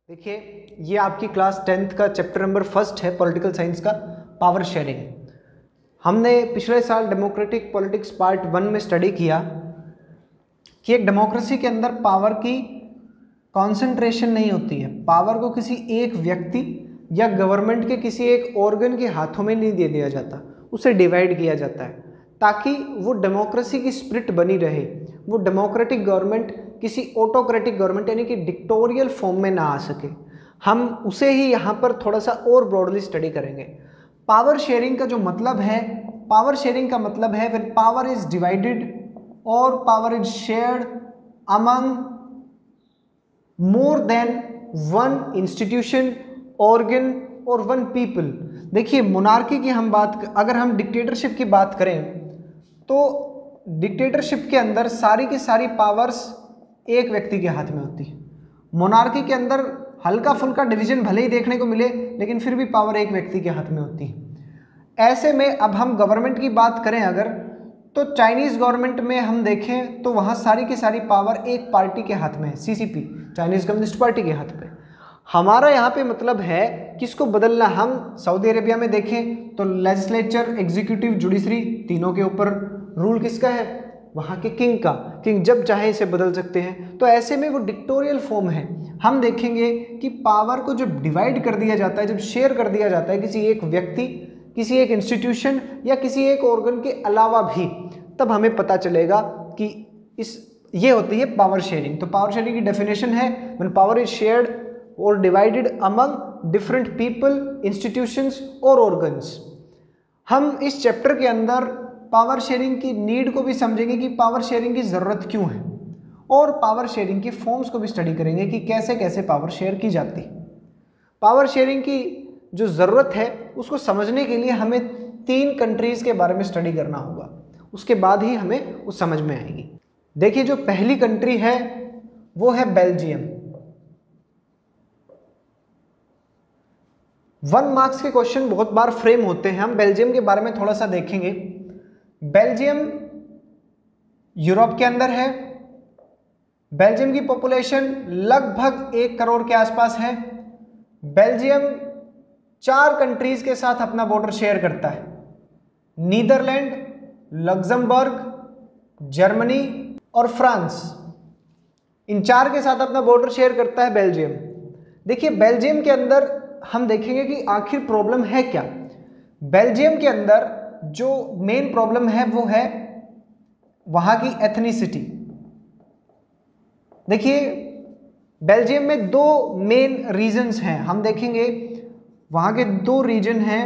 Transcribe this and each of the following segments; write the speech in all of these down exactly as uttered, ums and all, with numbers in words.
देखिए, ये आपकी क्लास टेंथ का चैप्टर नंबर फर्स्ट है पॉलिटिकल साइंस का, पावर शेयरिंग। हमने पिछले साल डेमोक्रेटिक पॉलिटिक्स पार्ट वन में स्टडी किया कि एक डेमोक्रेसी के अंदर पावर की कॉन्सेंट्रेशन नहीं होती है। पावर को किसी एक व्यक्ति या गवर्नमेंट के किसी एक ऑर्गन के हाथों में नहीं दे दिया जाता, उसे डिवाइड किया जाता है ताकि वो डेमोक्रेसी की स्पिरिट बनी रहे। वो डेमोक्रेटिक गवर्नमेंट किसी ऑटोक्रेटिक गवर्नमेंट यानी कि डिक्टोरियल फॉर्म में ना आ सके। हम उसे ही यहाँ पर थोड़ा सा और ब्रॉडली स्टडी करेंगे। पावर शेयरिंग का जो मतलब है, पावर शेयरिंग का मतलब है व्हेन पावर इज डिवाइडेड और power is shared among more than one institution, organ और वन पीपल। देखिए, मोनार्की की हम बात, अगर हम डिक्टेटरशिप की बात करें तो डिक्टेटरशिप के अंदर सारी की सारी पावर्स एक व्यक्ति के हाथ में होती है। मोनार्की के अंदर हल्का फुल्का डिवीजन भले ही देखने को मिले, लेकिन फिर भी पावर एक व्यक्ति के हाथ में होती है। ऐसे में अब हम गवर्नमेंट की बात करें अगर, तो चाइनीज़ गवर्नमेंट में हम देखें तो वहाँ सारी की सारी पावर एक पार्टी के हाथ में है, सीसीपी, चाइनीज़ कम्युनिस्ट पार्टी के हाथ पे। हमारा यहाँ पे मतलब है किसको बदलना। हम सऊदी अरेबिया में देखें तो लेजिस्लेचर, एग्जीक्यूटिव, जुडिशरी तीनों के ऊपर रूल किसका है? वहाँ के किंग का। किंग जब चाहे इसे बदल सकते हैं। तो ऐसे में वो डिक्टोरियल फॉर्म है। हम देखेंगे कि पावर को जब डिवाइड कर दिया जाता है, जब शेयर कर दिया जाता है किसी एक व्यक्ति, किसी एक इंस्टीट्यूशन या किसी एक ऑर्गन के अलावा भी, तब हमें पता चलेगा कि इस ये होती है पावर शेयरिंग। तो पावर शेयरिंग की डेफिनेशन है व्हेन पावर इज शेयर्ड और divided among different people, institutions और ऑर्गन्स। हम इस चैप्टर के अंदर पावर शेयरिंग की नीड को भी समझेंगे कि पावर शेयरिंग की ज़रूरत क्यों है, और पावर शेयरिंग की फॉर्म्स को भी स्टडी करेंगे कि कैसे कैसे पावर शेयर की जाती है। पावर शेयरिंग की जो ज़रूरत है उसको समझने के लिए हमें तीन कंट्रीज़ के बारे में स्टडी करना होगा, उसके बाद ही हमें वो समझ में आएगी। देखिए, जो पहली कंट्री है वो है बेल्जियम। वन मार्क्स के क्वेश्चन बहुत बार फ्रेम होते हैं। हम बेल्जियम के बारे में थोड़ा सा देखेंगे। बेल्जियम यूरोप के अंदर है। बेल्जियम की पॉपुलेशन लगभग एक करोड़ के आसपास है। बेल्जियम चार कंट्रीज के साथ अपना बॉर्डर शेयर करता है, नीदरलैंड, लग्जमबर्ग, जर्मनी और फ्रांस। इन चार के साथ अपना बॉर्डर शेयर करता है बेल्जियम। देखिए, बेल्जियम के अंदर हम देखेंगे कि आखिर प्रॉब्लम है क्या। बेल्जियम के अंदर जो मेन प्रॉब्लम है वो है वहां की एथनिसिटी। देखिए, बेल्जियम में दो मेन रीजन्स हैं। हम देखेंगे वहां के दो रीजन हैं,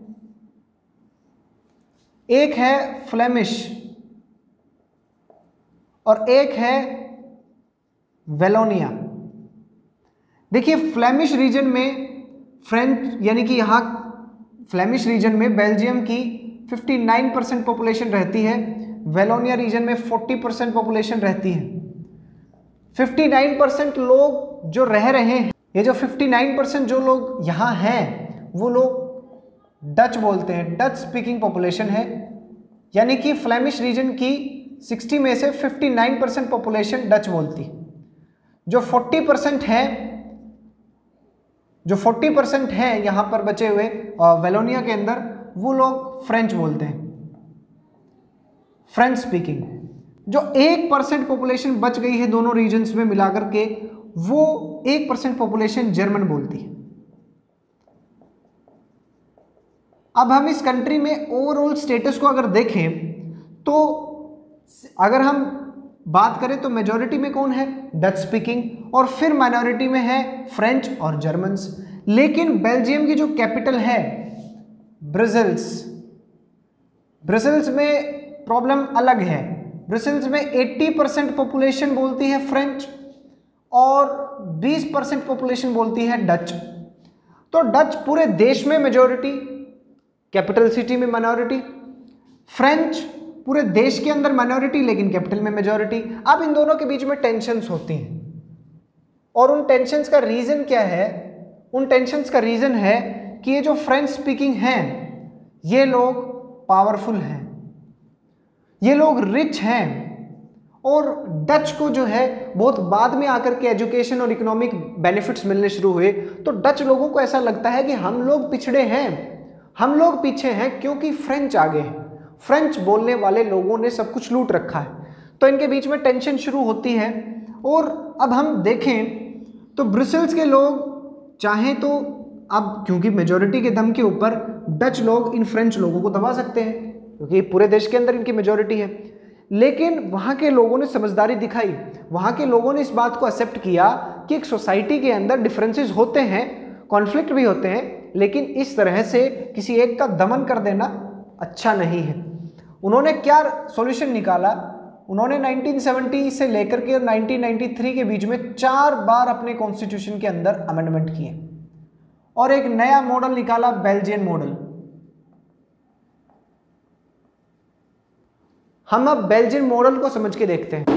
एक है फ्लेमिश और एक है वेलोनिया। देखिए, फ्लेमिश रीजन में फ्रेंच यानी कि यहाँ फ्लेमिश रीजन में बेल्जियम की उनसठ परसेंट पॉपुलेशन रहती है, वेलोनिया रीजन में चालीस परसेंट पॉपुलेशन रहती है। उनसठ परसेंट लोग जो रह रहे हैं, ये जो उनसठ परसेंट जो लोग यहाँ हैं वो लोग डच बोलते हैं, डच स्पीकिंग पॉपुलेशन है। यानी कि फ्लेमिश रीजन की साठ में से उनसठ परसेंट पॉपुलेशन डच बोलती है। जो चालीस परसेंट है जो चालीस परसेंट है यहाँ पर बचे हुए वेलोनिया के अंदर, वो लोग फ्रेंच बोलते हैं, फ्रेंच स्पीकिंग। जो एक परसेंट पॉपुलेशन बच गई है दोनों रीजन्स में मिलाकर के, वो एक परसेंट पॉपुलेशन जर्मन बोलती है। अब हम इस कंट्री में ओवरऑल स्टेटस को अगर देखें तो अगर हम बात करें तो मेजॉरिटी में कौन है? डच स्पीकिंग, और फिर माइनॉरिटी में है फ्रेंच और जर्मन्स। लेकिन बेल्जियम की जो कैपिटल है ब्रसेल्स, ब्रसेल्स में प्रॉब्लम अलग है। ब्रसेल्स में अस्सी परसेंट पॉपुलेशन बोलती है फ्रेंच और बीस परसेंट पॉपुलेशन बोलती है डच। तो डच पूरे देश में मेजॉरिटी, कैपिटल सिटी में माइनॉरिटी। फ्रेंच पूरे देश के अंदर माइनॉरिटी लेकिन कैपिटल में मेजॉरिटी। अब इन दोनों के बीच में टेंशन्स होती हैं, और उन टेंशन्स का रीजन क्या है? उन टेंशन्स का रीजन है कि ये जो फ्रेंच स्पीकिंग हैं ये लोग पावरफुल हैं, ये लोग रिच हैं, और डच को जो है बहुत बाद में आकर के एजुकेशन और इकोनॉमिक बेनिफिट्स मिलने शुरू हुए। तो डच लोगों को ऐसा लगता है कि हम लोग पिछड़े हैं, हम लोग पीछे हैं, क्योंकि फ्रेंच आगे हैं, फ्रेंच बोलने वाले लोगों ने सब कुछ लूट रखा है। तो इनके बीच में टेंशन शुरू होती है। और अब हम देखें तो ब्रुसेल्स के लोग चाहें तो अब क्योंकि मेजॉरिटी के दम के ऊपर डच लोग इन फ्रेंच लोगों को दबा सकते हैं, क्योंकि पूरे देश के अंदर इनकी मेजॉरिटी है। लेकिन वहाँ के लोगों ने समझदारी दिखाई, वहाँ के लोगों ने इस बात को एक्सेप्ट किया कि एक सोसाइटी के अंदर डिफरेंसेस होते हैं, कॉन्फ्लिक्ट भी होते हैं, लेकिन इस तरह से किसी एक का दमन कर देना अच्छा नहीं है। उन्होंने क्या सॉल्यूशन निकाला? उन्होंने नाइनटीन सेवेंटी से लेकर के नाइनटीन नाइंटी थ्री के बीच में चार बार अपने कॉन्स्टिट्यूशन के अंदर अमेंडमेंट किए और एक नया मॉडल निकाला, बेल्जियन मॉडल। हम अब बेल्जियन मॉडल को समझ के देखते हैं।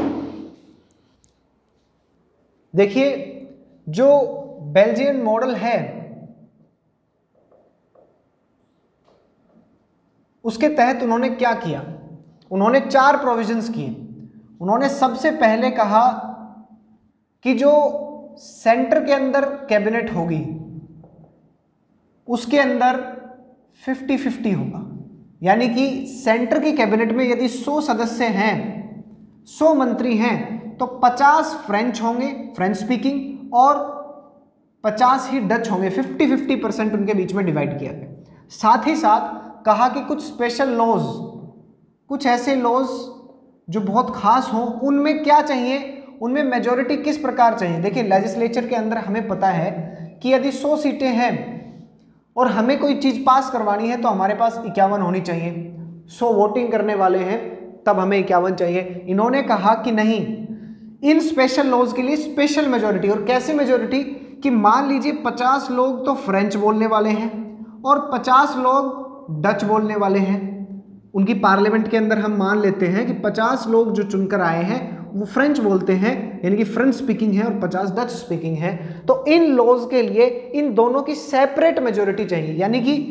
देखिए, जो बेल्जियन मॉडल है उसके तहत उन्होंने क्या किया? उन्होंने चार प्रोविजंस किए। उन्होंने सबसे पहले कहा कि जो सेंटर के अंदर कैबिनेट होगी उसके अंदर फिफ्टी फिफ्टी होगा, यानी कि सेंटर की कैबिनेट में यदि सौ सदस्य हैं, सौ मंत्री हैं, तो पचास फ्रेंच होंगे, फ्रेंच स्पीकिंग, और पचास ही डच होंगे। फिफ्टी फिफ्टी परसेंट उनके बीच में डिवाइड किया गया। साथ ही साथ कहा कि कुछ स्पेशल लॉज, कुछ ऐसे लॉज जो बहुत खास हों, उनमें क्या चाहिए, उनमें मेजॉरिटी किस प्रकार चाहिए। देखिए, लेजिस्लेचर के अंदर हमें पता है कि यदि सौ सीटें हैं और हमें कोई चीज़ पास करवानी है तो हमारे पास इक्यावन होनी चाहिए। सौ वोटिंग करने वाले हैं तब हमें इक्यावन चाहिए। इन्होंने कहा कि नहीं, इन स्पेशल लॉज के लिए स्पेशल मेजॉरिटी। और कैसे मेजॉरिटी? कि मान लीजिए पचास लोग तो फ्रेंच बोलने वाले हैं और पचास लोग डच बोलने वाले हैं। उनकी पार्लियामेंट के अंदर हम मान लेते हैं कि पचास लोग जो चुनकर आए हैं वो फ्रेंच बोलते हैं, यानी कि फ्रेंच स्पीकिंग है, और पचास डच स्पीकिंग है। तो इन लॉज के लिए इन दोनों की सेपरेट मेजॉरिटी चाहिए, यानी कि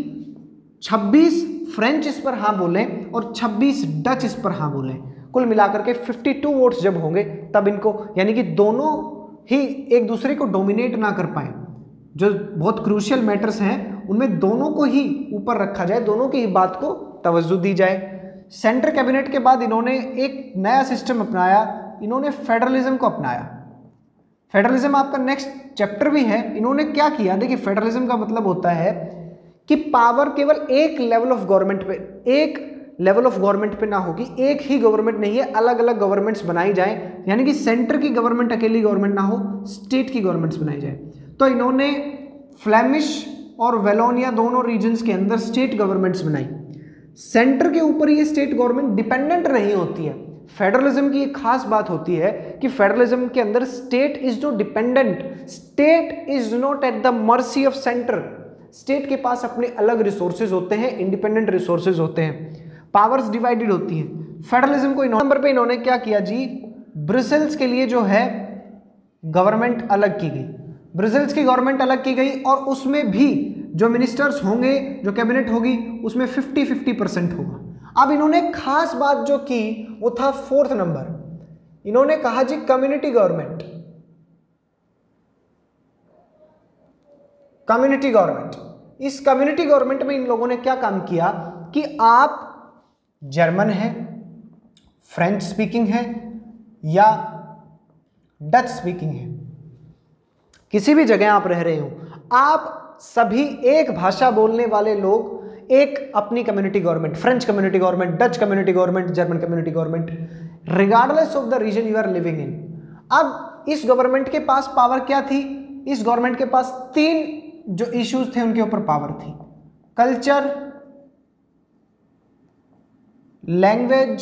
छब्बीस फ्रेंच इस पर हाँ बोलें और छब्बीस डच इस पर हाँ बोलें। कुल मिलाकर के बावन वोट्स जब होंगे तब इनको, यानी कि दोनों ही एक दूसरे को डोमिनेट ना कर पाए। जो बहुत क्रूशियल मैटर्स हैं उनमें दोनों को ही ऊपर रखा जाए, दोनों की ही बात को तवज्जो दी जाए। सेंटर कैबिनेट के बाद इन्होंने एक नया सिस्टम अपनाया, इन्होंने फेडरलिज्म को अपनाया। फेडरलिज्म आपका नेक्स्ट चैप्टर भी है। इन्होंने क्या किया? देखिए, फेडरलिज्म का मतलब होता है कि पावर केवल एक लेवल ऑफ गवर्नमेंट पे, एक लेवल ऑफ गवर्नमेंट पे ना होगी, एक ही गवर्नमेंट नहीं है, अलग अलग गवर्नमेंट्स बनाई जाए, यानी कि सेंटर की गवर्नमेंट अकेली गवर्नमेंट ना हो, स्टेट की गवर्नमेंट्स बनाई जाए। तो इन्होंने फ्लेमिश और वेलोनिया दोनों रीजन्स के अंदर स्टेट गवर्नमेंट्स बनाई। सेंटर के ऊपर ये स्टेट गवर्नमेंट डिपेंडेंट नहीं होती है। फेडरलिज्म की एक खास बात होती है कि फेडरलिज्म के अंदर state is not dependent, state is not at the mercy of centre. State के पास अपने अलग रिसोर्सेज होते हैं, इंडिपेंडेंट रिसोर्सेज होते हैं, पावर्स डिवाइडेड होती हैं। फेडरलिज्म को नंबर पे इन्होंने क्या किया जी? ब्रुसेल्स के लिए जो है गवर्नमेंट अलग की गई, ब्रुसेल्स की गवर्नमेंट अलग की गई, और उसमें भी जो मिनिस्टर्स होंगे, जो कैबिनेट होगी, उसमें फिफ्टी फिफ्टी परसेंट होगा। अब इन्होंने खास बात जो की वो था फोर्थ नंबर। इन्होंने कहा जी कम्युनिटी गवर्नमेंट, कम्युनिटी गवर्नमेंट। इस कम्युनिटी गवर्नमेंट में इन लोगों ने क्या काम किया कि आप जर्मन है, फ्रेंच स्पीकिंग है या डच स्पीकिंग है, किसी भी जगह आप रह रहे हो, आप सभी एक भाषा बोलने वाले लोग एक अपनी community government, French community government, Dutch community government, German community government, regardless of the region you are living in. अब इस गवर्नमेंट के पास पावर क्या थी? इस गवर्नमेंट के पास तीन जो इश्यूज थे उनके ऊपर पावर थी: कल्चर, लैंग्वेज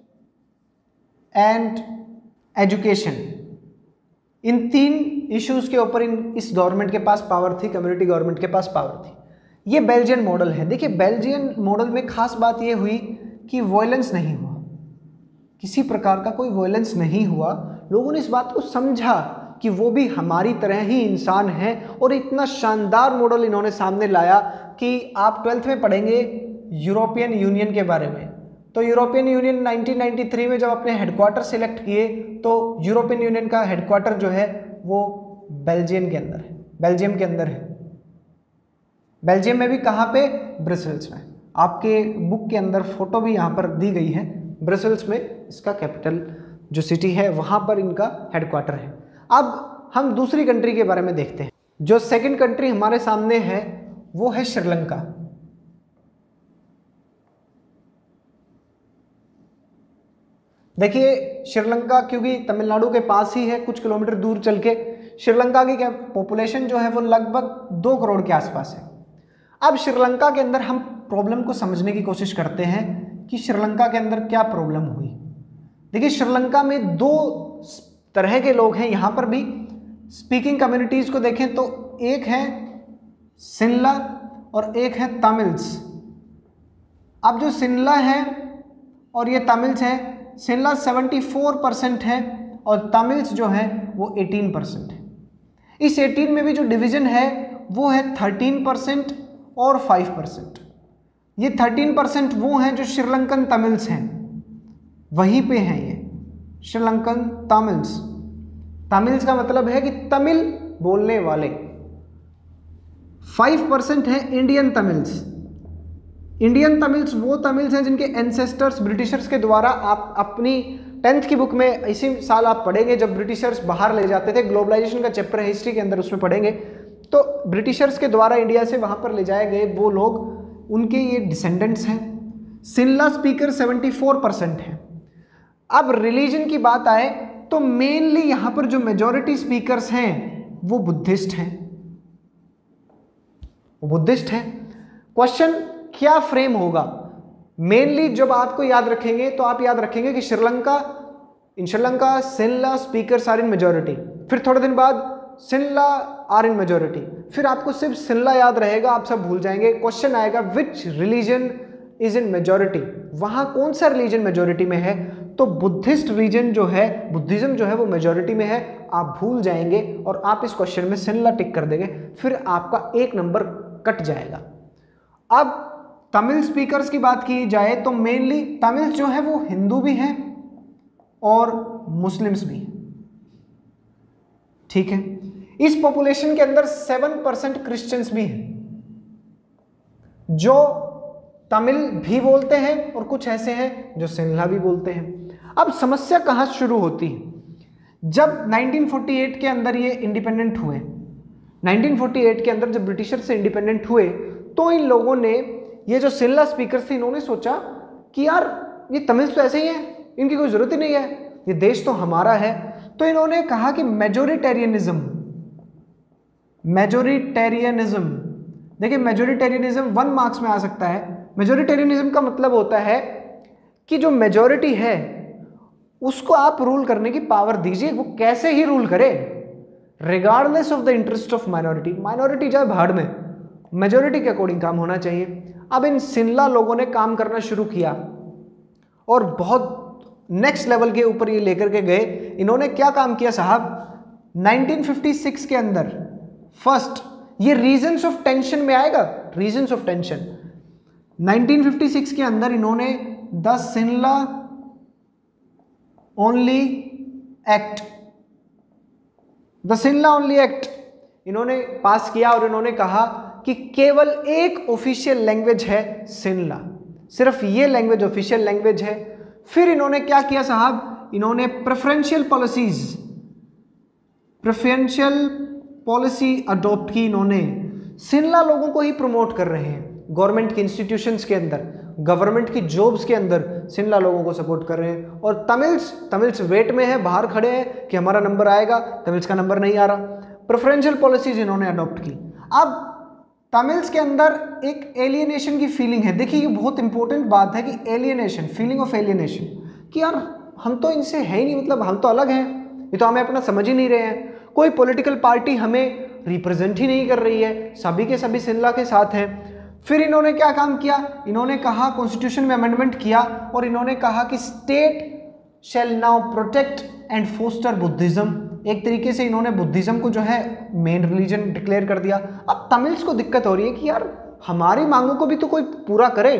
एंड एजुकेशन। इन तीन इश्यूज के ऊपर इन इस गवर्नमेंट के पास पावर थी, कम्युनिटी गवर्नमेंट के पास पावर थी। ये बेल्जियन मॉडल है। देखिए, बेल्जियन मॉडल में खास बात ये हुई कि वॉयलेंस नहीं हुआ, किसी प्रकार का कोई वॉयलेंस नहीं हुआ। लोगों ने इस बात को समझा कि वो भी हमारी तरह ही इंसान है, और इतना शानदार मॉडल इन्होंने सामने लाया कि आप ट्वेल्थ में पढ़ेंगे यूरोपियन यूनियन के बारे में, तो European Union nineteen ninety three में जब अपने हेडक्वार्टर सिलेक्ट किए तो यूरोपियन यूनियन का हेडक्वार्टर जो है वो बेल्जियम के अंदर है, बेल्जियम के अंदर है। बेल्जियम में भी कहाँ पे? ब्रसेल्स में। आपके बुक के अंदर फोटो भी यहाँ पर दी गई है, ब्रसेल्स में इसका कैपिटल जो सिटी है वहाँ पर इनका हेडक्वार्टर है। अब हम दूसरी कंट्री के बारे में देखते हैं। जो सेकंड कंट्री हमारे सामने है वो है श्रीलंका। देखिए श्रीलंका क्योंकि तमिलनाडु के पास ही है, कुछ किलोमीटर दूर चल के श्रीलंका की क्या पॉपुलेशन जो है वो लगभग दो करोड़ के आसपास है। अब श्रीलंका के अंदर हम प्रॉब्लम को समझने की कोशिश करते हैं कि श्रीलंका के अंदर क्या प्रॉब्लम हुई। देखिए श्रीलंका में दो तरह के लोग हैं, यहाँ पर भी स्पीकिंग कम्युनिटीज को देखें तो एक है सिनला और एक है तमिल्स। अब जो सिनला है और ये तमिल्स है, सिनला चौहत्तर परसेंट है और तमिल्स जो है वो अठारह परसेंट है। इस अठारह में भी जो डिवीजन है वो है तेरह परसेंट और पाँच परसेंट। ये तेरह परसेंट वो हैं जो श्रीलंकन तमिल्स हैं, वहीं पे हैं ये श्रीलंकन तमिल्स। तमिल्स का मतलब है कि तमिल बोलने वाले। पाँच परसेंट है इंडियन तमिल्स। इंडियन तमिल्स वो तमिल्स हैं जिनके एंसेस्टर्स ब्रिटिशर्स के द्वारा, आप अपनी टेंथ की बुक में इसी साल आप पढ़ेंगे जब ब्रिटिशर्स बाहर ले जाते थे, ग्लोबलाइजेशन का चैप्टर है हिस्ट्री के अंदर, उसमें पढ़ेंगे तो ब्रिटिशर्स के द्वारा इंडिया से वहाँ पर ले जाए गए वो लोग, उनके ये डिसेंडेंट्स हैं। सिनला स्पीकर चौहत्तर परसेंट है। अब रिलीजन की बात आए तो मेनली यहाँ पर जो मेजॉरिटी स्पीकर्स हैं वो बुद्धिस्ट हैं, वो बुद्धिस्ट हैं। क्वेश्चन क्या फ्रेम होगा? मेनली जब आपको याद रखेंगे तो आप याद रखेंगे कि Sri Lanka, in Sri Lanka Sinhala speakers are in majority, फिर थोड़े दिन बाद सिनला आर इन मेजॉरिटी, फिर आपको सिर्फ सिनला याद रहेगा, आप सब भूल जाएंगे। क्वेश्चन आएगा which religion is in majority, वहां कौन सा रिलीजन मेजॉरिटी में है? तो बुद्धिस्ट रीजन जो है, बुद्धिज्म जो है वो मेजॉरिटी में है, आप भूल जाएंगे और आप इस क्वेश्चन में सिनला टिक कर देंगे, फिर आपका एक नंबर कट जाएगा। अब तमिल स्पीकर्स की बात की जाए तो मेनली तमिल्स जो है वो हिंदू भी हैं और मुस्लिम्स भी हैं, ठीक है। इस पॉपुलेशन के अंदर सेवन परसेंट क्रिश्चियंस भी हैं जो तमिल भी बोलते हैं और कुछ ऐसे हैं जो सिनला भी बोलते हैं। अब समस्या कहां शुरू होती है? जब नाइनटीन फोर्टी एट के अंदर ये इंडिपेंडेंट हुए, नाइनटीन फोर्टी एट के अंदर जब ब्रिटिशर से इंडिपेंडेंट हुए तो इन लोगों ने, ये जो सिनला स्पीकर्स थे, इन्होंने सोचा कि यार ये तमिल तो ऐसे ही हैं, इनकी कोई जरूरत ही नहीं है, ये देश तो हमारा है। तो इन्होंने कहा कि मेजोरिटेरियनिज्म, मेजोरिटेरियनिज्म, देखिए मेजोरिटेरियनिज्म वन मार्क्स में आ सकता है। मेजोरिटेरियनिज्म का मतलब होता है कि जो मेजोरिटी है उसको आप रूल करने की पावर दीजिए, वो कैसे ही रूल करे, regardless of the interest of minority. Minority जाए भाड़ में, मेजोरिटी के अकॉर्डिंग काम होना चाहिए। अब इन सिनला लोगों ने काम करना शुरू किया और बहुत नेक्स्ट लेवल के ऊपर ये लेकर के गए। इन्होंने क्या काम किया साहब? नाइनटीन फिफ्टी सिक्स के अंदर फर्स्ट, ये रीजंस ऑफ टेंशन में आएगा, reasons of tension. Nineteen fifty six के अंदर इन्होंने the Sinhala only act, the Sinhala only act इन्होंने पास किया और इन्होंने कहा कि केवल एक ऑफिशियल लैंग्वेज है सिनला, सिर्फ ये लैंग्वेज ऑफिशियल लैंग्वेज है। फिर इन्होंने क्या किया साहब? इन्होंने preferential policies, preferential policy adopt की इन्होंने। सिनला लोगों को ही प्रमोट कर रहे हैं गवर्नमेंट के इंस्टीट्यूशंस के अंदर, गवर्नमेंट की जॉब्स के अंदर सिनला लोगों को सपोर्ट कर रहे हैं। और तमिल्स, तमिल्स वेट में है, बाहर खड़े हैं कि हमारा नंबर आएगा, तमिल्स का नंबर नहीं आ रहा। प्रेफरेंशियल पॉलिसीज इन्होंने अडॉप्ट की। अब तमिल्स के अंदर एक एलियनेशन की फीलिंग है। देखिए ये बहुत इंपॉर्टेंट बात है कि एलियनेशन, फीलिंग ऑफ एलियनेशन, कि यार हम तो इनसे है ही नहीं, मतलब हम तो अलग हैं, ये तो हमें अपना समझ ही नहीं रहे हैं, कोई पॉलिटिकल पार्टी हमें रिप्रेजेंट ही नहीं कर रही है, सभी के सभी सिनला के साथ हैं। फिर इन्होंने क्या काम किया? इन्होंने कहा, कॉन्स्टिट्यूशन में अमेंडमेंट किया और इन्होंने कहा कि state shall now protect and foster Buddhism. एक तरीके से इन्होंने बुद्धिज्म को जो है मेन रिलीजन डिक्लेयर कर दिया। अब तमिल्स को दिक्कत हो रही है कि यार हमारी मांगों को भी तो कोई पूरा करे,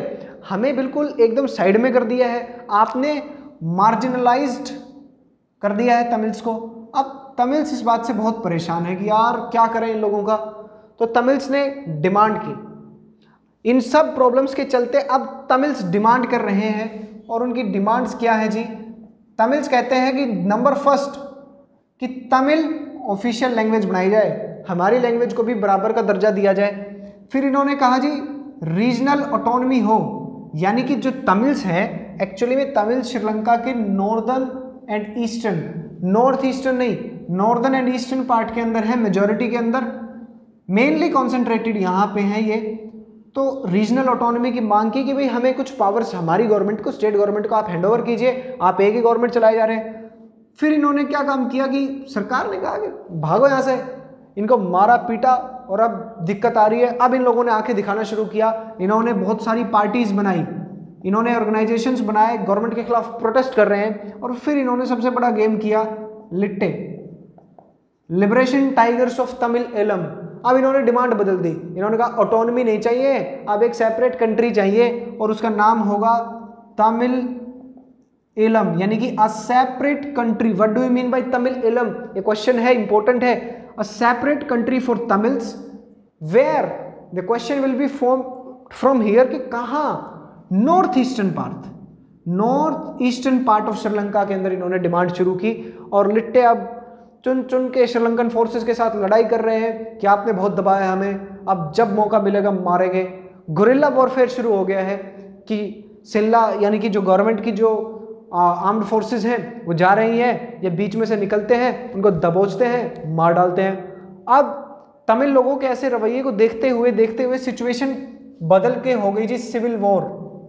हमें बिल्कुल एकदम साइड में कर दिया है, आपने मार्जिनलाइज्ड कर दिया है तमिल्स को। अब तमिल्स इस बात से बहुत परेशान है कि यार क्या करें इन लोगों का। तो तमिल्स ने डिमांड की, इन सब प्रॉब्लम्स के चलते अब तमिल्स डिमांड कर रहे हैं। और उनकी डिमांड्स क्या है जी? तमिल्स कहते हैं कि नंबर फर्स्ट कि तमिल ऑफिशियल लैंग्वेज बनाई जाए, हमारी लैंग्वेज को भी बराबर का दर्जा दिया जाए। फिर इन्होंने कहा जी रीजनल ऑटोनॉमी हो, यानी कि जो तमिल्स है एक्चुअली में तमिल श्रीलंका के northern and eastern, north eastern नहीं, नॉर्दर्न एंड ईस्टर्न पार्ट के अंदर है, मेजॉरिटी के अंदर, मेनली कॉन्सेंट्रेटेड यहाँ पे हैं ये। तो रीजनल ऑटोनॉमी की मांग की कि भाई हमें कुछ पावर्स हमारी गवर्नमेंट को, स्टेट गवर्नमेंट को आप हैंडओवर कीजिए, आप एक ही गवर्नमेंट चलाए जा रहे हैं। फिर इन्होंने क्या काम किया कि सरकार ने कहा कि भागो यहाँ से, इनको मारा पीटा और अब दिक्कत आ रही है। अब इन लोगों ने आंखें दिखाना शुरू किया, इन्होंने बहुत सारी पार्टीज बनाई, इन्होंने ऑर्गेनाइजेशंस बनाए, गवर्नमेंट के खिलाफ प्रोटेस्ट कर रहे हैं। और फिर इन्होंने सबसे बड़ा गेम किया LTTE, liberation tigers of Tamil Eelam. अब इन्होंने डिमांड बदल दी, इन्होंने कहा ऑटोनॉमी नहीं चाहिए, अब एक सेपरेट कंट्री चाहिए और उसका नाम होगा तमिल एलम, यानी कि a separate country. What do you mean by Tamil Eelam? ये क्वेश्चन है, इंपॉर्टेंट है। A separate country for Tamils where the question will be form from here कि कहाँ? North eastern part, north eastern part of Sri Lanka के अंदर इन्होंने डिमांड शुरू की। और लिट्टे अब चुन चुन के श्रीलंकन फोर्सेस के साथ लड़ाई कर रहे हैं कि आपने बहुत दबाया हमें, अब जब मौका मिलेगा मारेंगे। गुरिल्ला वॉरफेयर शुरू हो गया है कि सिल्ला यानी कि जो गवर्नमेंट की जो आर्म्ड फोर्सेस हैं वो जा रही हैं, ये बीच में से निकलते हैं, उनको दबोचते हैं, मार डालते हैं। अब तमिल लोगों के ऐसे रवैये को देखते हुए देखते हुए सिचुएशन बदल के हो गई जी सिविल वॉर।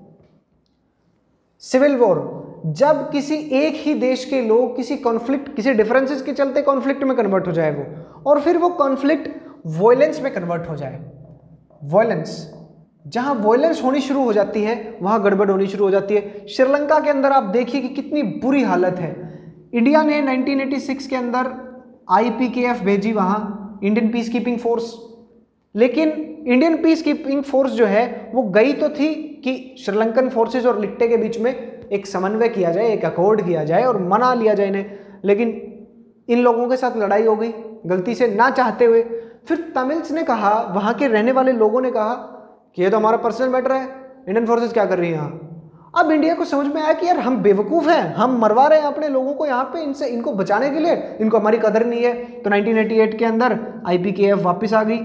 सिविल वॉर जब किसी एक ही देश के लोग किसी कॉन्फ्लिक्ट, किसी डिफरेंसेस के चलते कॉन्फ्लिक्ट में कन्वर्ट हो जाए वो, और फिर वो कॉन्फ्लिक्ट वॉयलेंस में कन्वर्ट हो जाए। वॉयलेंस, जहां वॉयलेंस होनी शुरू हो जाती है वहां गड़बड़ होनी शुरू हो जाती है। श्रीलंका के अंदर आप देखिए कि कितनी बुरी हालत है। इंडिया ने नाइनटीन एटी सिक्स के अंदर आई पी के एफ भेजी, वहां इंडियन पीस कीपिंग फोर्स, लेकिन इंडियन पीस कीपिंग फोर्स जो है वो गई तो थी कि श्रीलंकन फोर्सेस और लिट्टे के बीच में एक समन्वय किया जाए, एक अकॉर्ड किया जाए और मना लिया जाए इन्हें, लेकिन इन लोगों के साथ लड़ाई हो गई गलती से, ना चाहते हुए। फिर तमिल्स ने कहा, वहां के रहने वाले लोगों ने कहा कि ये तो हमारा पर्सनल मैटर है, इंडियन फोर्सेस क्या कर रही है यहाँ। अब इंडिया को समझ में आया कि यार हम बेवकूफ़ हैं, हम मरवा रहे हैं अपने लोगों को यहाँ पे, इनसे इनको बचाने के लिए, इनको हमारी कदर नहीं है। तो नाइनटीन एटी एट के अंदर आई पी के एफ वापस आ गई,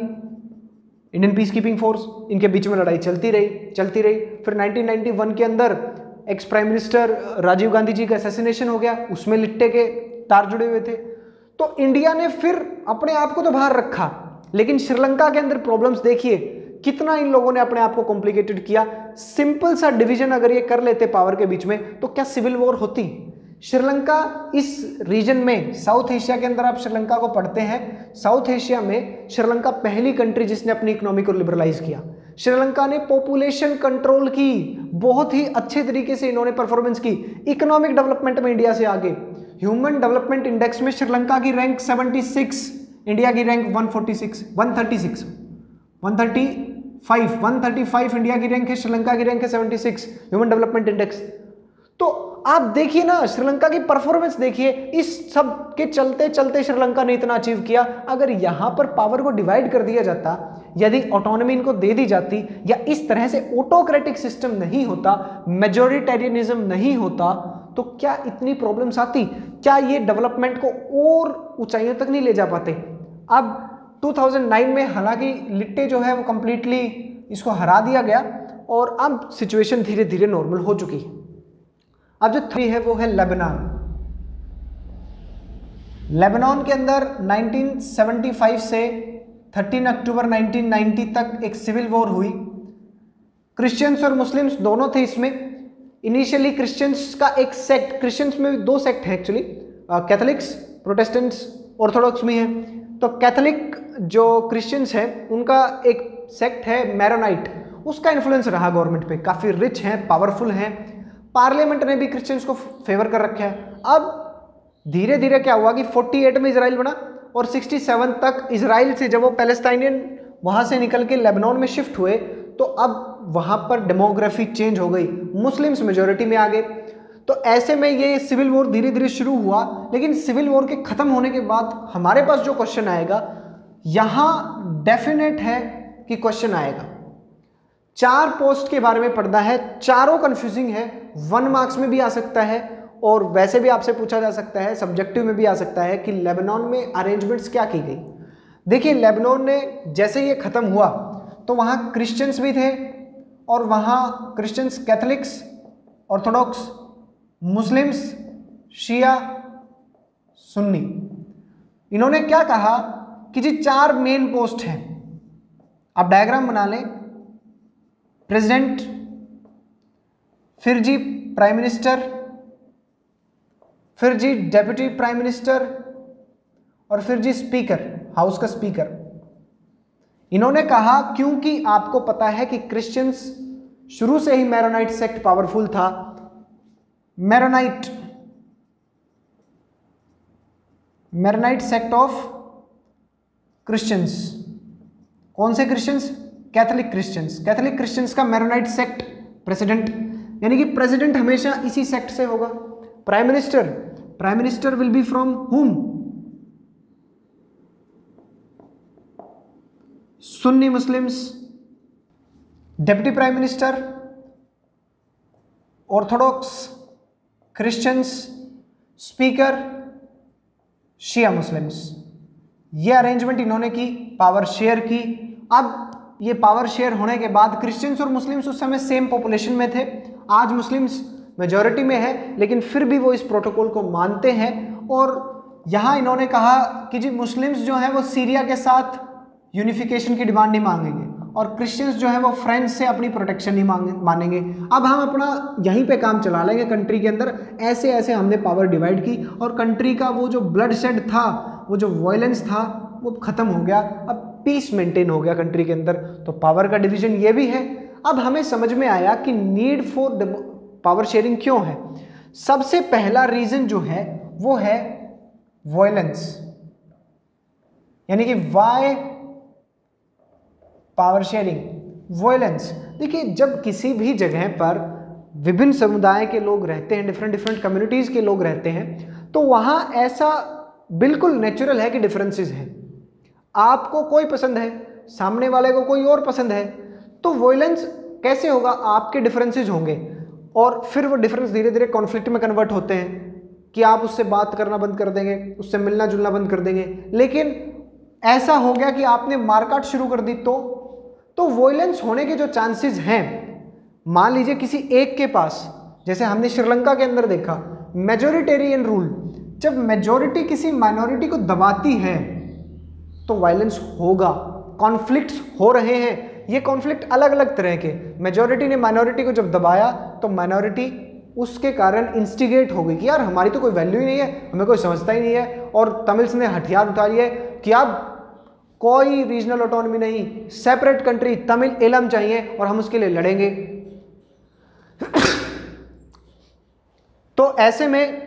इंडियन पीस कीपिंग फोर्स, इनके बीच में लड़ाई चलती रही चलती रही फिर नाइनटीन नाइंटी वन के अंदर ex prime minister Rajiv Gandhi ji का असैसिनेशन हो गया, उसमें लिट्टे के तार जुड़े हुए थे। तो इंडिया ने फिर अपने आप को तो बाहर रखा, लेकिन श्रीलंका के अंदर प्रॉब्लम्स देखिए कितना इन लोगों ने अपने आप को कॉम्प्लिकेटेड किया। सिंपल सा डिवीजन अगर ये कर लेते पावर के बीच में तो क्या सिविल वॉर होती? श्रीलंका इस रीजन में, साउथ एशिया के अंदर आप श्रीलंका को पढ़ते हैं, साउथ एशिया में श्रीलंका पहली कंट्री जिसने अपनी इकोनॉमी को लिबरलाइज किया। श्रीलंका ने पॉपुलेशन कंट्रोल की, बहुत ही अच्छे तरीके से इन्होंने परफॉर्मेंस की। इकोनॉमिक डेवलपमेंट में इंडिया से आगे, ह्यूमन डेवलपमेंट इंडेक्स में श्रीलंका की रैंक सेवेंटी सिक्स, इंडिया की rank one forty six, one thirty six, one thirty five, one thirty five India की रैंक है, श्रीलंका की रैंक है seventy six human development index. तो आप देखिए ना, श्रीलंका की परफॉर्मेंस देखिए, इस सब के चलते चलते श्रीलंका ने इतना अचीव किया। अगर यहां पर पावर को डिवाइड कर दिया जाता, यदि ऑटोनॉमी इनको दे दी जाती, या इस तरह से ऑटोक्रेटिक सिस्टम नहीं होता, मेजोरिटेरियनिज्म नहीं होता, तो क्या इतनी प्रॉब्लम्स आती? क्या ये डेवलपमेंट को और ऊंचाइयों तक नहीं ले जा पाते? अब टू थाउजेंड नाइन में हालांकि लिट्टे जो है वो कंप्लीटली इसको हरा दिया गया और अब सिचुएशन धीरे धीरे नॉर्मल हो चुकी है। अब जो थ्री है वो है लेबनान। लेबनान के अंदर नाइनटीन सेवेंटी फाइव से थर्टीन अक्टूबर नाइनटीन नाइंटी तक एक सिविल वॉर हुई। क्रिश्चियंस और मुस्लिम्स दोनों थे इसमें। इनिशियली क्रिश्चियंस का एक सेक्ट, क्रिश्चियंस में दो सेक्ट है एक्चुअली, कैथोलिक्स, प्रोटेस्टेंट्स, ऑर्थोडॉक्स में है। तो कैथोलिक जो क्रिश्चियंस हैं उनका एक सेक्ट है मैरोनाइट, उसका इन्फ्लुएंस रहा गवर्नमेंट पे, काफ़ी रिच हैं, पावरफुल हैं। पार्लियामेंट ने भी क्रिश्चियंस को फेवर कर रखा है। अब धीरे धीरे क्या हुआ कि अड़तालीस में इजराइल बना और सड़सठ तक इजराइल से जब वो पैलेस्टाइनियन वहाँ से निकल के लेबनान में शिफ्ट हुए तो अब वहाँ पर डेमोग्राफी चेंज हो गई, मुस्लिम्स मेजॉरिटी में आ गए। तो ऐसे में ये सिविल वॉर धीरे धीरे शुरू हुआ, लेकिन सिविल वॉर के ख़त्म होने के बाद हमारे पास जो क्वेश्चन आएगा, यहाँ डेफिनेट है कि क्वेश्चन आएगा। चार पोस्ट के बारे में पढ़ना है, चारों कंफ्यूजिंग है, वन मार्क्स में भी आ सकता है और वैसे भी आपसे पूछा जा सकता है, सब्जेक्टिव में भी आ सकता है कि लेबनान में अरेंजमेंट्स क्या की गई। देखिए, लेबनान ने जैसे ये ख़त्म हुआ तो वहाँ क्रिश्चियंस भी थे और वहाँ Christians, Catholics, Orthodox, Muslims, Shia, Sunni. इन्होंने क्या कहा कि जी चार मेन पोस्ट हैं, आप डायग्राम बना लें, प्रेसिडेंट, फिर जी प्राइम मिनिस्टर, फिर जी डेप्यूटी प्राइम मिनिस्टर और फिर जी स्पीकर, हाउस का स्पीकर। इन्होंने कहा क्योंकि आपको पता है कि क्रिश्चियंस शुरू से ही मैरोनाइट सेक्ट पावरफुल था। Maronite Maronite sect of Christians, कौन से Christians? Catholic Christians. Catholic Christians का मैरोनाइट सेक्ट प्रेसिडेंट, यानी कि प्रेसिडेंट हमेशा इसी सेक्ट से होगा। Prime minister, prime minister will be from whom? Sunni Muslims. Deputy prime minister Orthodox Christians, speaker Shia Muslims. ये अरेंजमेंट इन्होंने की, पावर शेयर की। अब ये पावर शेयर होने के बाद क्रिश्चियंस और मुस्लिम्स उस समय सेम पॉपुलेशन में थे, आज मुस्लिम्स मेजॉरिटी में है, लेकिन फिर भी वो इस प्रोटोकॉल को मानते हैं। और यहाँ इन्होंने कहा कि जी मुस्लिम्स जो है वो सीरिया के साथ यूनिफिकेशन की डिमांड नहीं मांगेंगे और क्रिश्चियंस जो है वो फ्रेंच से अपनी प्रोटेक्शन नहीं मांगे मानेंगे। अब हम अपना यहीं पे काम चला लेंगे कंट्री के अंदर। ऐसे ऐसे हमने पावर डिवाइड की और कंट्री का वो जो ब्लड शेड था, वो जो वायलेंस था, वो खत्म हो गया। अब पीस मेंटेन हो गया कंट्री के अंदर। तो पावर का डिवीजन ये भी है। अब हमें समझ में आया कि नीड फॉर पावर शेयरिंग क्यों है। सबसे पहला रीजन जो है वो है वायलेंस, यानी कि वाई पावर शेयरिंग, वायलेंस। देखिए, जब किसी भी जगह पर विभिन्न समुदाय के लोग रहते हैं, डिफरेंट डिफरेंट कम्युनिटीज़ के लोग रहते हैं, तो वहाँ ऐसा बिल्कुल नेचुरल है कि डिफरेंसेस हैं। आपको कोई पसंद है, सामने वाले को कोई और पसंद है, तो वायलेंस कैसे होगा? आपके डिफरेंसेस होंगे और फिर वो डिफरेंस धीरे धीरे कॉन्फ्लिक्ट में कन्वर्ट होते हैं कि आप उससे बात करना बंद कर देंगे, उससे मिलना जुलना बंद कर देंगे। लेकिन ऐसा हो गया कि आपने मारकाट शुरू कर दी तो तो वायलेंस होने के जो चांसेस हैं, मान लीजिए किसी एक के पास, जैसे हमने श्रीलंका के अंदर देखा मेजोरिटेरियन रूल, जब मेजोरिटी किसी माइनॉरिटी को दबाती है तो वायलेंस होगा। कॉन्फ्लिक्ट्स हो रहे हैं, ये कॉन्फ्लिक्ट अलग अलग तरह के। मेजोरिटी ने माइनॉरिटी को जब दबाया तो माइनॉरिटी उसके कारण इंस्टिगेट हो गई कि यार हमारी तो कोई वैल्यू ही नहीं है, हमें कोई समझता ही नहीं है, और तमिल्स ने हथियार उठा लिए कि अब कोई रीजनल ऑटोनॉमी नहीं, सेपरेट कंट्री, तमिल एलम चाहिए और हम उसके लिए लड़ेंगे। तो ऐसे में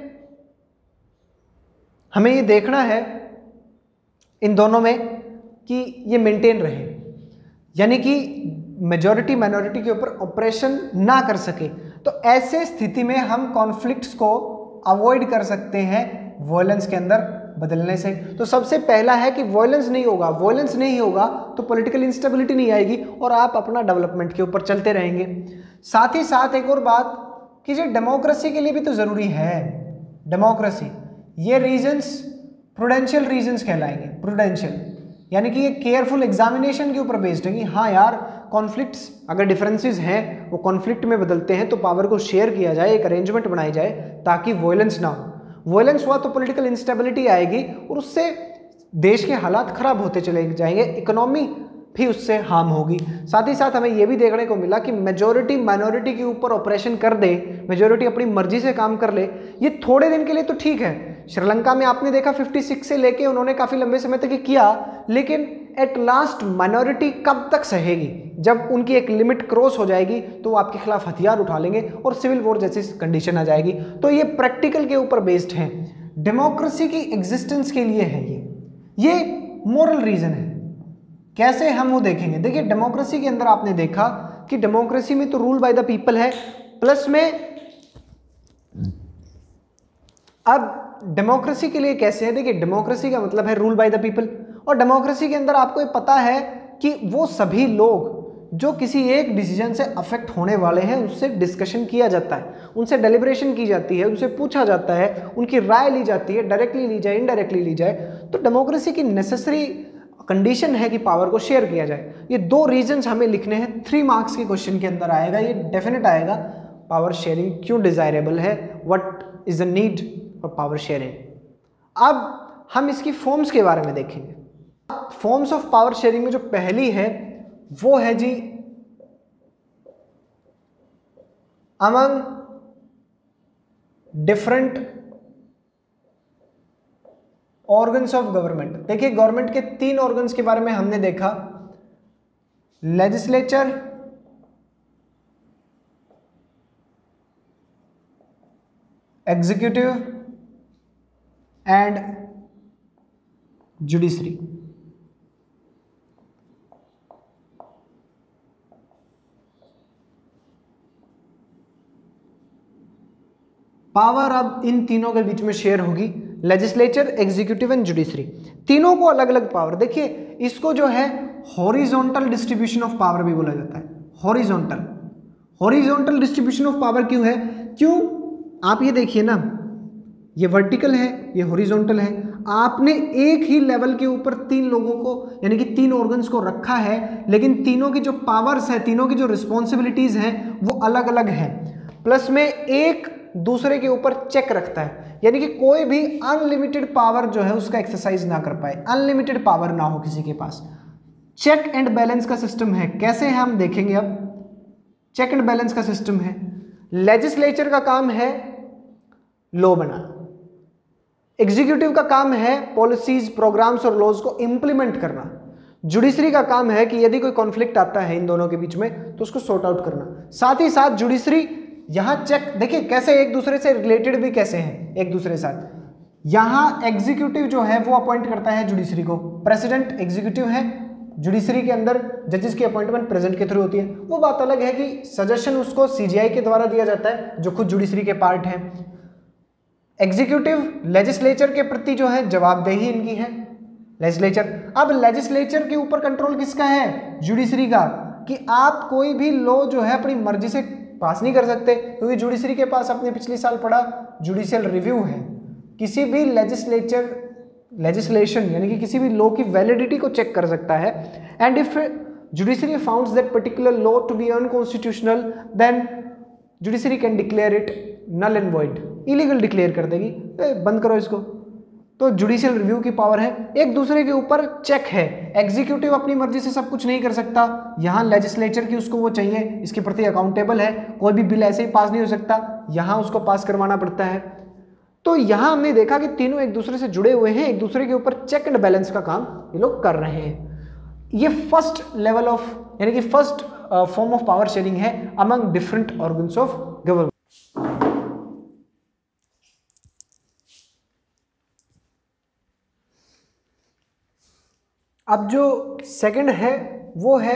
हमें ये देखना है इन दोनों में कि ये मेंटेन रहे, यानी कि मेजॉरिटी माइनॉरिटी के ऊपर ऑपरेशन ना कर सके। तो ऐसे स्थिति में हम कॉन्फ्लिक्ट्स को अवॉइड कर सकते हैं वायलेंस के अंदर बदलने से। तो सबसे पहला है कि वायलेंस नहीं होगा। वायलेंस नहीं होगा तो पॉलिटिकल इंस्टेबिलिटी नहीं आएगी और आप अपना डेवलपमेंट के ऊपर चलते रहेंगे। साथ ही साथ एक और बात कि जो डेमोक्रेसी के लिए भी तो ज़रूरी है डेमोक्रेसी, ये रीजन्स प्रूडेंशियल रीजन्स कहलाएंगे। प्रूडेंशियल यानी कि ये केयरफुल एग्जामिनेशन के ऊपर बेस्ड है कि हाँ यार, कॉन्फ्लिक्ट्स अगर डिफरेंसेस हैं वो कॉन्फ्लिक्ट में बदलते हैं तो पावर को शेयर किया जाए, एक अरेंजमेंट बनाई जाए ताकि वायलेंस ना हो। वायलेंस हुआ तो पॉलिटिकल इंस्टेबिलिटी आएगी और उससे देश के हालात खराब होते चले जाएंगे, इकोनॉमी भी उससे हार्म होगी। साथ ही साथ हमें यह भी देखने को मिला कि मेजॉरिटी माइनॉरिटी के ऊपर ऑपरेशन कर दे, मेजॉरिटी अपनी मर्जी से काम कर ले, ये थोड़े दिन के लिए तो ठीक है। श्रीलंका में आपने देखा छप्पन से लेके उन्होंने काफ़ी लंबे समय तक किया, लेकिन एट लास्ट माइनॉरिटी कब तक सहेगी? जब उनकी एक लिमिट क्रॉस हो जाएगी तो वो आपके खिलाफ हथियार उठा लेंगे और सिविल वॉर जैसी कंडीशन आ जाएगी। तो ये प्रैक्टिकल के ऊपर बेस्ड है, डेमोक्रेसी की एग्जिस्टेंस के लिए है। ये ये मॉरल रीजन है, कैसे हम वो देखेंगे। देखिए डेमोक्रेसी के अंदर आपने देखा कि डेमोक्रेसी में तो रूल बाय द पीपल है, प्लस में अब डेमोक्रेसी के लिए कैसे है, देखिए डेमोक्रेसी का मतलब है रूल बाय द पीपल, और डेमोक्रेसी के अंदर आपको ये पता है कि वो सभी लोग जो किसी एक डिसीजन से अफेक्ट होने वाले हैं उससे डिस्कशन किया जाता है, उनसे डेलिब्रेशन की जाती है, उनसे पूछा जाता है, उनकी राय ली जाती है, डायरेक्टली ली जाए इनडायरेक्टली ली जाए। तो डेमोक्रेसी की नेसेसरी कंडीशन है कि पावर को शेयर किया जाए। ये दो रीजंस हमें लिखने हैं, थ्री मार्क्स के क्वेश्चन के अंदर आएगा, ये डेफिनेट आएगा। पावर शेयरिंग क्यों डिजायरेबल है, what is the need for power sharing. अब हम इसकी फॉर्म्स के बारे में देखेंगे। फॉर्म्स ऑफ पावर शेयरिंग में जो पहली है वो है जी among different organs of government. देखिए गवर्नमेंट के तीन ऑर्गन्स के बारे में हमने देखा, legislature, executive and judiciary. Power अब इन तीनों के बीच में शेयर होगी, लेजिस्लेचर, एग्जीक्यूटिव एंड जुडिशरी, तीनों को अलग अलग पावर। देखिए इसको जो है हॉरिजॉन्टल डिस्ट्रीब्यूशन ऑफ पावर भी बोला जाता है। Horizontal horizontal distribution of power क्यों है, क्यों आप ये देखिए ना, ये वर्टिकल है, ये हॉरिजॉन्टल है। आपने एक ही लेवल के ऊपर तीन लोगों को यानी कि तीन ऑर्गन्स को रखा है, लेकिन तीनों की जो पावर्स है, तीनों की जो रिस्पॉन्सिबिलिटीज हैं वो अलग अलग हैं। प्लस में एक दूसरे के ऊपर चेक रखता है, यानी कि कोई भी अनलिमिटेड पावर जो है उसका एक्सरसाइज ना कर पाए, अनलिमिटेड पावर ना हो किसी के पास। चेक एंड बैलेंस का सिस्टम है, कैसे है हम देखेंगे। अब चेक एंड बैलेंस का सिस्टम है, लेजिस्लेचर का काम है लॉ बनाना, एग्जीक्यूटिव का काम है पॉलिसीज, प्रोग्राम्स और लॉज को इंप्लीमेंट करना, जुडिशरी का काम है कि यदि कोई कॉन्फ्लिक्ट आता है इन दोनों के बीच में तो उसको सॉर्ट आउट करना। साथ ही साथ जुडिशरी यहां चेक, देखिए कैसे एक दूसरे से रिलेटेड भी कैसे हैं एक दूसरे साथ। यहां एग्जीक्यूटिव जो है वो अपॉइंट करता है जुडिशरी को, प्रेसिडेंट एग्जीक्यूटिव है, जुडिशरी के अंदर जजेस की अपॉइंटमेंट प्रेसिडेंट के थ्रू होती है। वो बात अलग है कि सजेशन उसको सीजीआई के द्वारा दिया जाता है जो खुद जुडिशरी के पार्ट है। एग्जीक्यूटिव लेजिस्लेचर के प्रति जो है जवाबदेही इनकी है, लेजिस्लेचर। अब लेजिस्लेचर के ऊपर कंट्रोल किसका है, जुडिशरी का, कि आप कोई भी लॉ जो है अपनी मर्जी से पास नहीं कर सकते, क्योंकि जुडिशरी के पास आपने पिछले साल पढ़ा जुडिशियल रिव्यू है। किसी भी लेजिस्लेचर लेजिस्लेशन यानी कि किसी भी लॉ की वैलिडिटी को चेक कर सकता है। And if judiciary founds that particular law to be unconstitutional then judiciary can declare it null and void, illegal declare कर देगी, बंद करो इसको। तो जुडिशियल रिव्यू की पावर है, एक दूसरे के ऊपर चेक है। एग्जीक्यूटिव अपनी मर्जी से सब कुछ नहीं कर सकता, यहाँ लेजिस्लेचर की उसको वो चाहिए, इसके प्रति अकाउंटेबल है, कोई भी बिल ऐसे ही पास नहीं हो सकता, यहाँ उसको पास करवाना पड़ता है। तो यहाँ हमने देखा कि तीनों एक दूसरे से जुड़े हुए हैं, एक दूसरे के ऊपर चेक एंड बैलेंस का काम ये लोग कर रहे हैं। ये फर्स्ट लेवल ऑफ यानी कि first form of power sharing है among different organs of government. अब जो सेकंड है वो है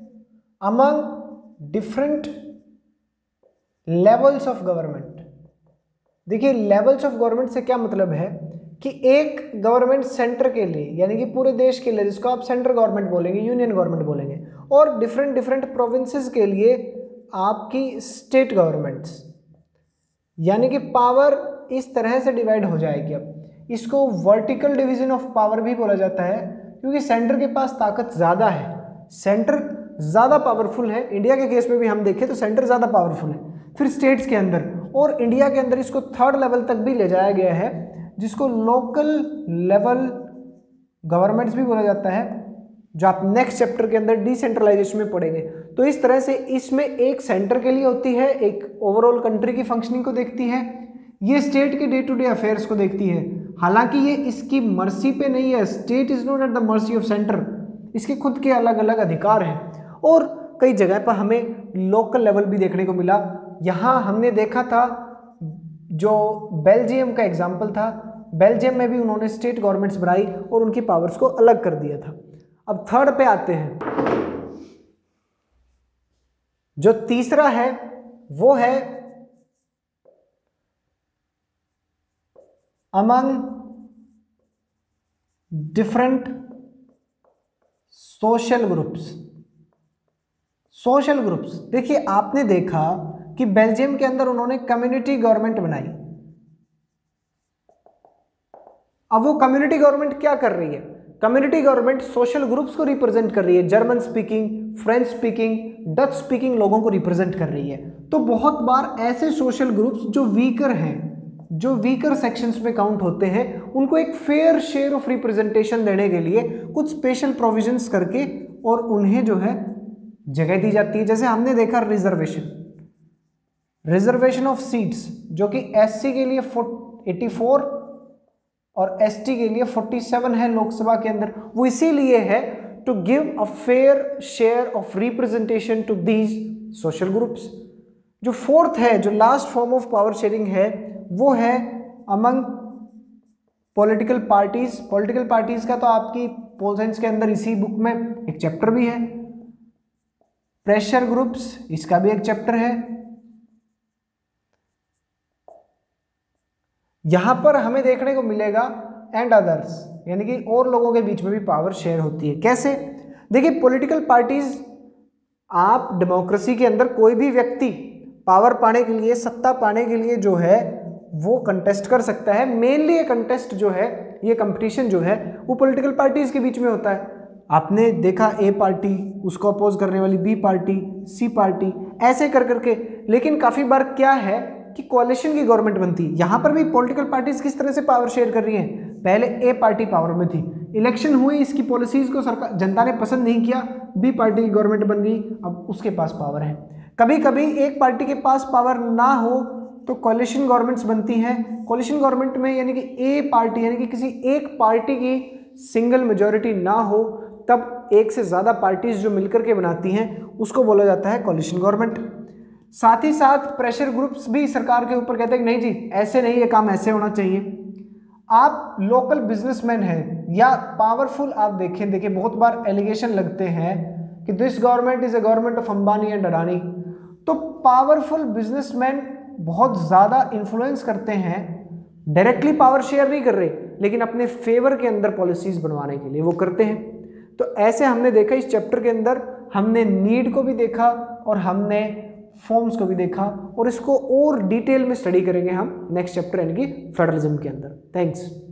among different levels of government. देखिए लेवल्स ऑफ गवर्नमेंट से क्या मतलब है कि एक गवर्नमेंट सेंटर के लिए यानी कि पूरे देश के लिए, जिसको आप सेंट्रल गवर्नमेंट बोलेंगे, यूनियन गवर्नमेंट बोलेंगे, और डिफरेंट डिफरेंट प्रोविंसेस के लिए आपकी स्टेट गवर्नमेंट्स, यानी कि पावर इस तरह से डिवाइड हो जाएगी। अब इसको वर्टिकल डिवीजन ऑफ पावर भी बोला जाता है, क्योंकि सेंटर के पास ताकत ज़्यादा है, सेंटर ज़्यादा पावरफुल है। इंडिया के केस में भी हम देखें तो सेंटर ज़्यादा पावरफुल है, फिर स्टेट्स के अंदर, और इंडिया के अंदर इसको थर्ड लेवल तक भी ले जाया गया है, जिसको लोकल लेवल गवर्नमेंट्स भी बोला जाता है, जो आप नेक्स्ट चैप्टर के अंदर डिसेंट्रलाइजेशन में पढ़ेंगे। तो इस तरह से इसमें एक सेंटर के लिए होती है, एक ओवरऑल कंट्री की फंक्शनिंग को देखती है, ये स्टेट के डे टू डे अफेयर्स को देखती है। हालांकि ये इसकी मर्सी पे नहीं है, state is not at the mercy of centre, इसके खुद के अलग अलग अधिकार हैं। और कई जगह पर हमें लोकल लेवल भी देखने को मिला। यहाँ हमने देखा था जो बेल्जियम का एग्जाम्पल था, बेल्जियम में भी उन्होंने स्टेट गवर्नमेंट्स बनाई और उनकी पावर्स को अलग कर दिया था। अब थर्ड पे आते हैं। जो तीसरा है वो है among different social groups. Social groups, देखिए आपने देखा कि बेल्जियम के अंदर उन्होंने कम्युनिटी गवर्नमेंट बनाई। अब वो कम्युनिटी गवर्नमेंट क्या कर रही है? कम्युनिटी गवर्नमेंट सोशल ग्रुप्स को रिप्रेजेंट कर रही है, German speaking, French speaking, Dutch speaking लोगों को रिप्रेजेंट कर रही है। तो बहुत बार ऐसे सोशल ग्रुप्स जो वीकर हैं, जो वीकर सेक्शंस में काउंट होते हैं, उनको एक फेयर शेयर ऑफ रिप्रेजेंटेशन देने के लिए कुछ स्पेशल प्रोविजंस करके और उन्हें जो है जगह दी जाती है। जैसे हमने देखा रिजर्वेशन, रिजर्वेशन ऑफ सीट्स, जो कि एससी के लिए चौरासी और एसटी के लिए सैंतालीस है लोकसभा के अंदर। वो इसीलिए है to give a fair share of representation to these social groups. जो फोर्थ है, जो last form of power sharing है, वो है अमंग पॉलिटिकल पार्टीज। पॉलिटिकल पार्टीज का तो आपकी पोल साइंस के अंदर इसी बुक में एक चैप्टर भी है। प्रेशर ग्रुप्स, इसका भी एक चैप्टर है। यहां पर हमें देखने को मिलेगा एंड अदर्स, यानी कि और लोगों के बीच में भी पावर शेयर होती है। कैसे? देखिए पॉलिटिकल पार्टीज, आप डेमोक्रेसी के अंदर कोई भी व्यक्ति पावर पाने के लिए, सत्ता पाने के लिए जो है वो कंटेस्ट कर सकता है। मेनली ये कंटेस्ट जो है, ये कंपटीशन जो है वो पॉलिटिकल पार्टीज के बीच में होता है। आपने देखा ए पार्टी, उसको अपोज करने वाली बी पार्टी, सी पार्टी, ऐसे कर करके। लेकिन काफी बार क्या है कि कोalition की गवर्नमेंट बनती है। यहाँ पर भी पॉलिटिकल पार्टीज किस तरह से पावर शेयर कर रही हैं? पहले ए पार्टी पावर में थी, इलेक्शन हुए, इसकी पॉलिसीज को सरकार जनता ने पसंद नहीं किया, बी पार्टी की गवर्नमेंट बन गई, अब उसके पास पावर है। कभी कभी एक पार्टी के पास पावर ना हो तो कोalition गवर्नमेंट्स बनती हैं। कोalition गवर्नमेंट में यानी कि ए पार्टी, यानी कि किसी एक पार्टी की सिंगल मेजॉरिटी ना हो, तब एक से ज़्यादा पार्टीज जो मिलकर के बनाती हैं उसको बोला जाता है कोalition गवर्नमेंट। साथ ही साथ प्रेशर ग्रुप्स भी सरकार के ऊपर कहते हैं कि नहीं जी ऐसे नहीं, ये काम ऐसे होना चाहिए। आप लोकल बिजनेसमैन हैं या पावरफुल, आप देखें देखिए बहुत बार एलिगेशन लगते हैं कि this government is a government of Ambani and Adani. तो पावरफुल बिजनेसमैन बहुत ज़्यादा इन्फ्लुएंस करते हैं, डायरेक्टली पावर शेयर नहीं कर रहे, लेकिन अपने फेवर के अंदर पॉलिसीज बनवाने के लिए वो करते हैं। तो ऐसे हमने देखा इस चैप्टर के अंदर, हमने नीड को भी देखा और हमने फॉर्म्स को भी देखा, और इसको और डिटेल में स्टडी करेंगे हम नेक्स्ट चैप्टर यानी कि फेडरलिज्म के अंदर। थैंक्स।